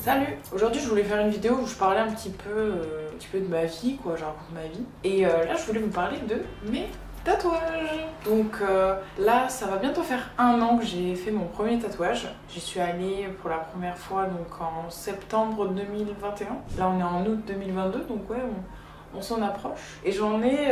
Salut! Aujourd'hui je voulais faire une vidéo où je parlais un petit peu de ma vie, quoi, je raconte ma vie. Et là je voulais vous parler de mes tatouages. Donc là ça va bientôt faire 1 an que j'ai fait mon premier tatouage. J'y suis allée pour la première fois donc en septembre 2021. Là on est en août 2022 donc ouais on s'en approche. Et j'en ai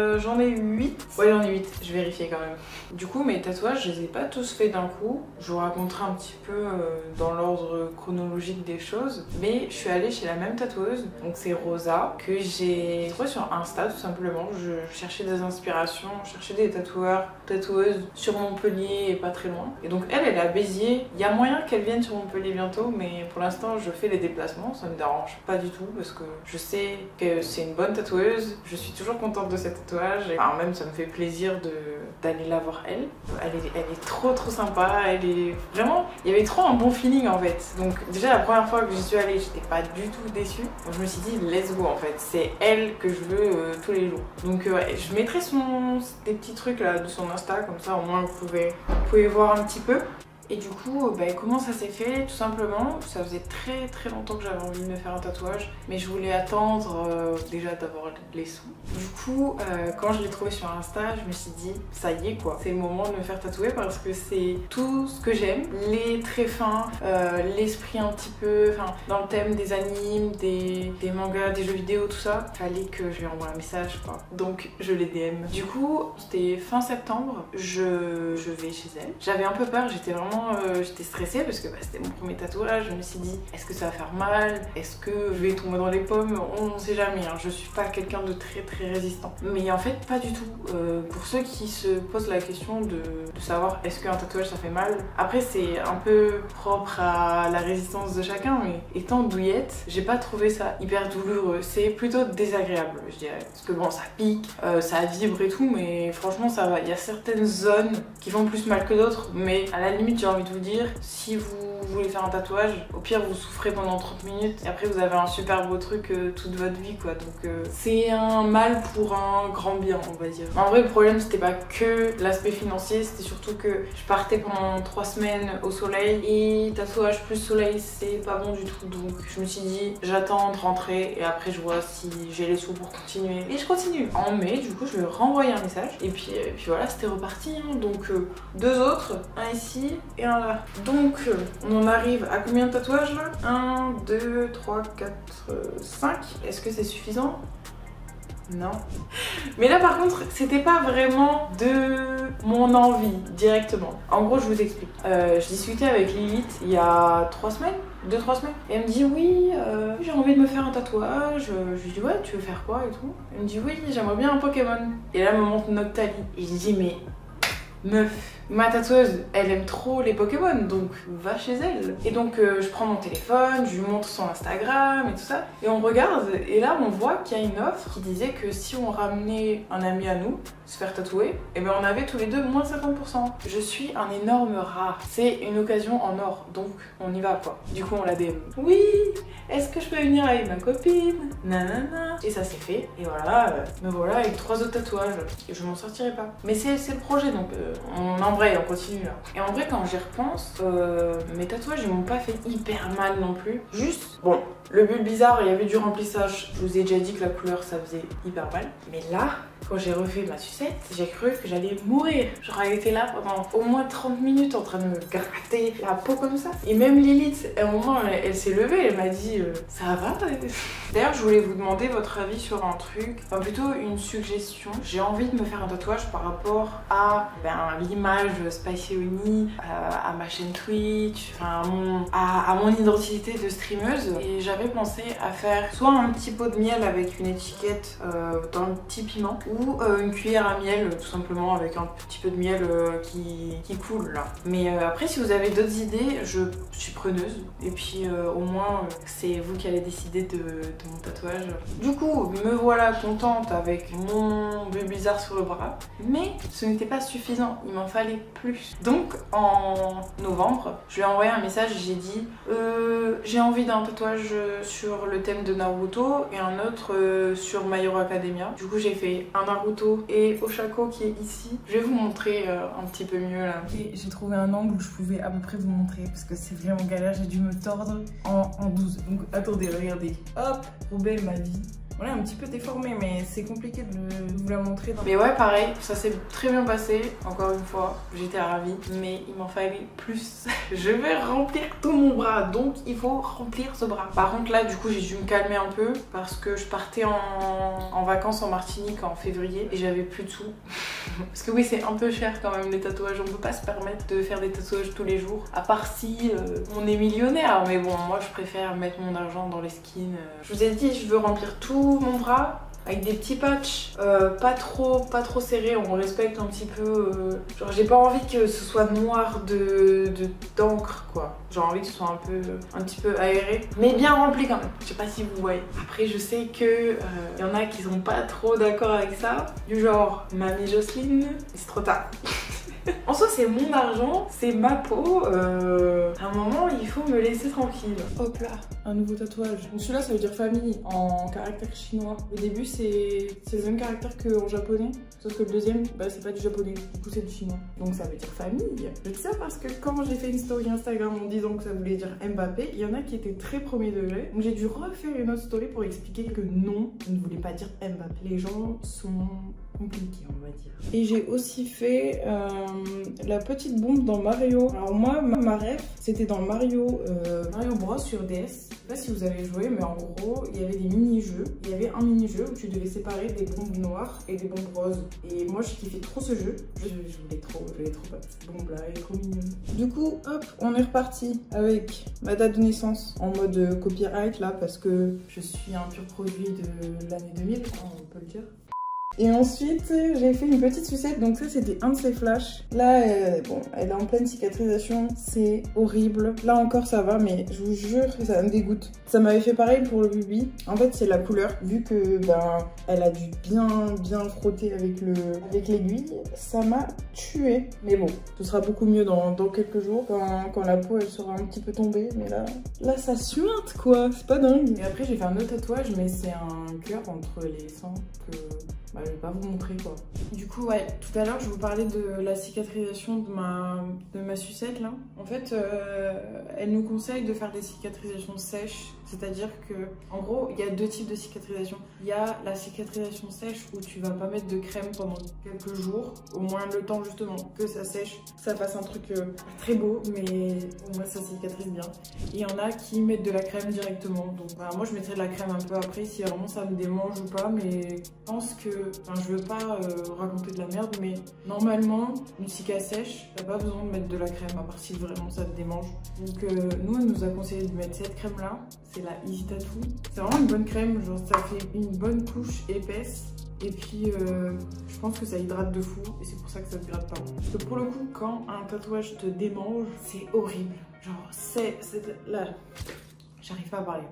8. Ouais, j'en ai 8, je vérifiais quand même. Du coup, mes tatouages, je les ai pas tous faits d'un coup. Je vous raconterai un petit peu dans l'ordre chronologique des choses. Mais je suis allée chez la même tatoueuse, donc c'est Rosa, que j'ai trouvée sur Insta tout simplement. Je cherchais des inspirations, je cherchais des tatoueuses sur Montpellier et pas très loin. Et donc elle est à Béziers. Il y a moyen qu'elle vienne sur Montpellier bientôt, mais pour l'instant, je fais les déplacements. Ça me dérange pas du tout parce que je sais que c'est une bonne tatoueuse, je suis toujours contente de cette tatouage et enfin, même ça me fait plaisir d'aller la voir elle est trop sympa, elle est vraiment, il y avait trop un bon feeling en fait. Donc déjà la première fois que j'y suis allée j'étais pas du tout déçue, donc je me suis dit let's go en fait, c'est elle que je veux tous les jours. Donc ouais, je mettrai des petits trucs là de son Insta, comme ça au moins vous pouvez voir un petit peu. Et du coup, comment ça s'est fait? Tout simplement, ça faisait très longtemps que j'avais envie de me faire un tatouage, mais je voulais attendre déjà d'avoir les sous. Du coup, quand je l'ai trouvé sur Insta, je me suis dit, ça y est quoi, c'est le moment de me faire tatouer parce que c'est tout ce que j'aime. Les traits fins, l'esprit un petit peu, enfin, dans le thème des animes, des mangas, des jeux vidéo, tout ça. Fallait que je lui envoie un message quoi. Donc je les DM. Du coup, c'était fin septembre, je vais chez elle. J'avais un peu peur, j'étais stressée parce que c'était mon premier tatouage. Je me suis dit, est-ce que ça va faire mal? Est-ce que je vais tomber dans les pommes? On sait jamais, hein. Je suis pas quelqu'un de très résistant. Mais en fait, pas du tout. Pour ceux qui se posent la question de savoir est-ce qu'un tatouage ça fait mal, après c'est un peu propre à la résistance de chacun, mais étant douillette, j'ai pas trouvé ça hyper douloureux. C'est plutôt désagréable, je dirais. Parce que bon, ça pique, ça vibre et tout, mais franchement ça va. Il y a certaines zones qui font plus mal que d'autres, mais à la limite, j'ai envie de vous dire, si vous voulez faire un tatouage, au pire vous souffrez pendant 30 minutes et après vous avez un super beau truc toute votre vie quoi. Donc c'est un mal pour un grand bien, on va dire. En vrai, le problème c'était pas que l'aspect financier, c'était surtout que je partais pendant 3 semaines au soleil et tatouage plus soleil c'est pas bon du tout. Donc je me suis dit j'attends de rentrer et après je vois si j'ai les sous pour continuer. Et je continue. En mai, du coup je lui ai renvoyé un message et puis voilà, c'était reparti hein. Donc 2 autres, un ici et un là. Donc on en arrive à combien de tatouages là? 1, 2, 3, 4, 5. Est-ce que c'est suffisant? Non. Mais là par contre, c'était pas vraiment de mon envie directement. En gros, je vous explique. Je discutais avec Lilith il y a 3 semaines, 2-3 semaines. Et elle me dit oui, j'ai envie de me faire un tatouage. Je lui dis ouais, tu veux faire quoi et tout. Elle me dit oui, j'aimerais bien un Pokémon. Et là, elle me montre Noctali. Et je dis mais meuf, ma tatoueuse, elle aime trop les Pokémon, donc va chez elle. Et donc je prends mon téléphone, je lui montre son Instagram et tout ça, et on regarde, et là on voit qu'il y a une offre qui disait que si on ramenait un ami à nous se faire tatouer, et ben on avait tous les deux moins 50%. Je suis un énorme rat, c'est une occasion en or, donc on y va quoi. Du coup on la DM. Oui, est-ce que je peux venir avec ma copine? Nanana. Et ça s'est fait, et voilà, me voilà avec 3 autres tatouages, et je m'en sortirai pas. Mais c'est le projet, donc on embraye, on continue là. Et en vrai, quand j'y repense, mes tatouages ils m'ont pas fait hyper mal non plus. Juste, bon, le but bizarre, il y avait du remplissage. Je vous ai déjà dit que la couleur ça faisait hyper mal. Mais là, quand j'ai refait ma sucette, j'ai cru que j'allais mourir. Genre, elle était là pendant au moins 30 minutes en train de me gratter la peau comme ça. Et même Lilith, à un moment, elle s'est levée, elle m'a dit ça va? D'ailleurs, je voulais vous demander votre avis sur un truc, enfin plutôt une suggestion. J'ai envie de me faire un tatouage par rapport à l'image Spicy Oni, à ma chaîne Twitch, enfin à mon identité de streameuse. Et j'avais pensé à faire soit un petit pot de miel avec une étiquette dans le petit piment, ou une cuillère à miel tout simplement avec un petit peu de miel qui coule là. Mais après, si vous avez d'autres idées, je suis preneuse. Et puis au moins c'est vous qui allez décider de mon tatouage. Du coup, me voilà contente avec mon bleu bizarre sur le bras, mais ce n'était pas suffisant. Il m'en fallait fallait plus. Donc en novembre, je lui ai envoyé un message, j'ai dit j'ai envie d'un tatouage sur le thème de Naruto et un autre sur My Hero Academia. Du coup j'ai fait un Naruto et Oshako qui est ici. Je vais vous montrer un petit peu mieux là. Et j'ai trouvé un angle où je pouvais à peu près vous montrer parce que c'est vraiment galère, j'ai dû me tordre en 12. Donc attendez, regardez. Hop, trop belle ma vie. On est un petit peu déformé, mais c'est compliqué de vous la montrer. Mais ouais, pareil, ça s'est très bien passé. Encore une fois, j'étais ravie, mais il m'en fallait plus. Je vais remplir tout mon bras, donc il faut remplir ce bras. Par contre, là, du coup, j'ai dû me calmer un peu parce que je partais en vacances en Martinique en février et j'avais plus de sous. Parce que oui, c'est un peu cher quand même les tatouages. On peut pas se permettre de faire des tatouages tous les jours, à part si on est millionnaire. Mais bon, moi, je préfère mettre mon argent dans les skins. Je vous ai dit, je veux remplir tout mon bras avec des petits patchs pas trop serrés. On respecte un petit peu genre j'ai pas envie que ce soit noir d'encre quoi, j'ai envie que ce soit un petit peu aéré mais bien rempli quand même. Je sais pas si vous voyez. Après je sais que y en a qui sont pas trop d'accord avec ça, du genre mamie Jocelyne, c'est trop tard. En soi c'est mon argent, c'est ma peau, à un moment il faut me laisser tranquille. Hop là, un nouveau tatouage. Donc celui-là ça veut dire famille en caractère chinois. Le début c'est le même caractère qu'en japonais, sauf que le deuxième bah, c'est pas du japonais, du coup c'est du chinois. Donc ça veut dire famille. Je dis ça parce que quand j'ai fait une story Instagram en disant que ça voulait dire Mbappé, il y en a qui étaient très premier degré. Donc j'ai dû refaire une autre story pour expliquer que non, ça ne voulait pas dire Mbappé. Les gens sont compliqués on va dire. Et j'ai aussi fait la petite bombe dans Mario. Alors moi ma rêve c'était dans Mario Bros sur DS. Je sais pas si vous avez joué mais en gros il y avait des mini-jeux. Il y avait un mini-jeu où tu devais séparer des bombes noires et des bombes roses. Et moi je kiffais trop ce jeu. Je voulais trop pas cette bombe là, elle est trop mignonne. Du coup hop on est reparti avec ma date de naissance en mode copyright là parce que je suis un pur produit de l'année 2000, on peut le dire. Et ensuite, j'ai fait une petite sucette, donc ça c'était un de ces flashs. Là, bon, elle est en pleine cicatrisation, c'est horrible. Là encore ça va, mais je vous jure que ça me dégoûte. Ça m'avait fait pareil pour le bubi. En fait, c'est la couleur, vu que ben, elle a dû bien frotter avec l'aiguille, ça m'a tué. Mais bon, ce sera beaucoup mieux dans quelques jours, quand la peau elle sera un petit peu tombée. Mais là ça suinte quoi, c'est pas dingue. Et après j'ai fait un autre tatouage, mais c'est un cœur entre les seins que... bah, je vais pas vous montrer quoi. Du coup ouais, tout à l'heure je vous parlais de la cicatrisation de ma sucette là. En fait elle nous conseille de faire des cicatrisations sèches. C'est-à-dire que en gros il y a deux types de cicatrisation. Il y a la cicatrisation sèche où tu vas pas mettre de crème pendant quelques jours, au moins le temps justement que ça sèche, que ça fasse un truc très beau mais au moins ça cicatrise bien. Et il y en a qui mettent de la crème directement. Donc bah, moi je mettrais de la crème un peu après si vraiment ça me démange ou pas, mais je pense que enfin, je veux pas raconter de la merde, mais normalement, une cicatrice sèche, t'as pas besoin de mettre de la crème, à part si vraiment ça te démange. Donc nous, elle nous a conseillé de mettre cette crème-là, c'est la Easy Tattoo. C'est vraiment une bonne crème, genre ça fait une bonne couche épaisse. Et puis, je pense que ça hydrate de fou, et c'est pour ça que ça te gratte pas. Parce que pour le coup, quand un tatouage te démange, c'est horrible. Genre, c'est là, j'arrive pas à parler.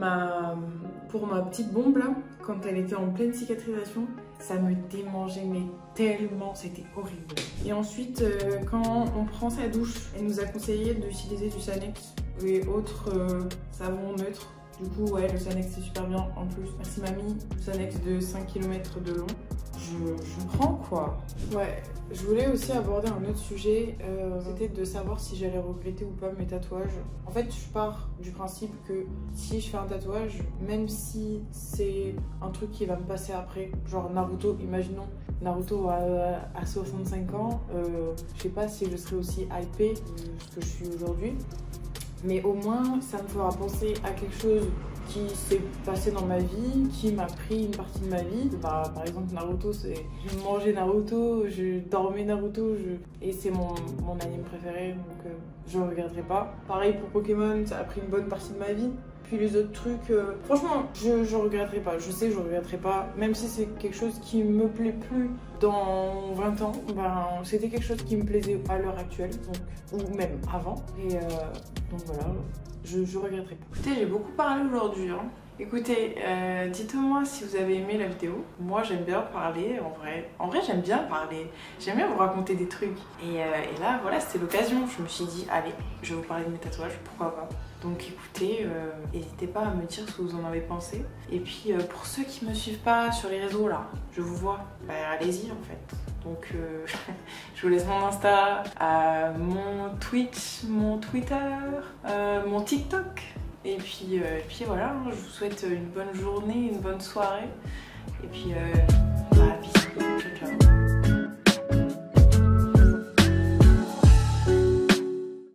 Pour ma petite bombe là, quand elle était en pleine cicatrisation, ça me démangeait mais tellement, c'était horrible. Et ensuite quand on prend sa douche, elle nous a conseillé d'utiliser du Sanex et autres savons neutres. Du coup ouais, le Sanex c'est super bien en plus. Merci mamie, le Sanex de 5 km de long. Je prends quoi. Ouais, je voulais aussi aborder un autre sujet, c'était de savoir si j'allais regretter ou pas mes tatouages. En fait, je pars du principe que si je fais un tatouage, même si c'est un truc qui va me passer après, genre Naruto, imaginons Naruto à 65 ans, je sais pas si je serais aussi hypée que je suis aujourd'hui. Mais au moins, ça me fera penser à quelque chose qui s'est passé dans ma vie, qui m'a pris une partie de ma vie. Bah, par exemple, Naruto, c'est... Je mangeais Naruto, je dormais Naruto, et c'est mon anime préféré, donc je ne regretterai pas. Pareil pour Pokémon, ça a pris une bonne partie de ma vie. Puis les autres trucs, franchement, je regretterai pas. Je sais que je regretterai pas. Même si c'est quelque chose qui me plaît plus dans 20 ans, ben, c'était quelque chose qui me plaisait à l'heure actuelle, donc, ou même avant. Et donc voilà, je regretterai pas. Écoutez, j'ai beaucoup parlé aujourd'hui, hein. Écoutez, dites-moi si vous avez aimé la vidéo. Moi j'aime bien parler en vrai. En vrai j'aime bien parler. J'aime bien vous raconter des trucs. Et là voilà, c'était l'occasion. Je me suis dit allez, je vais vous parler de mes tatouages, pourquoi pas. Donc écoutez, n'hésitez pas à me dire ce que vous en avez pensé. Et puis pour ceux qui me suivent pas sur les réseaux là, je vous vois, bah allez-y en fait. Donc je vous laisse mon Insta, mon Twitch, mon Twitter, mon TikTok. Et puis voilà, je vous souhaite une bonne journée, une bonne soirée. Et puis